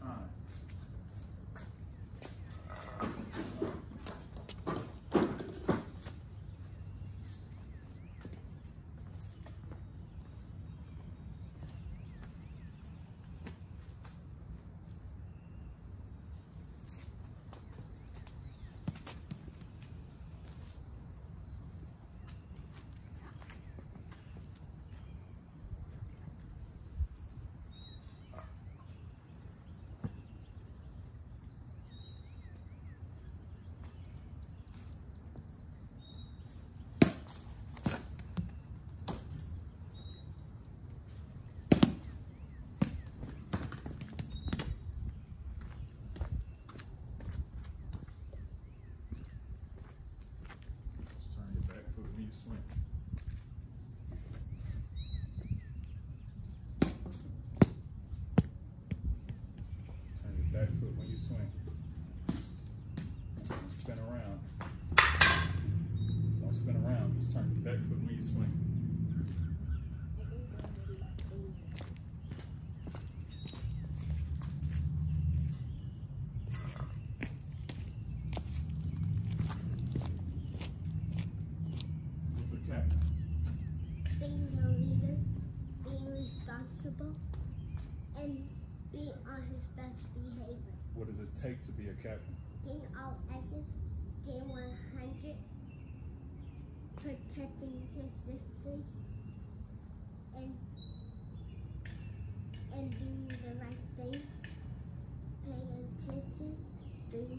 time. Swing. Turn your back foot when you swing. Spin around. Don't spin around, just turn your back foot when you swing. Being a leader, being responsible, and being on his best behavior. What does it take to be a captain? Getting all S's, getting 100, protecting his sisters, and doing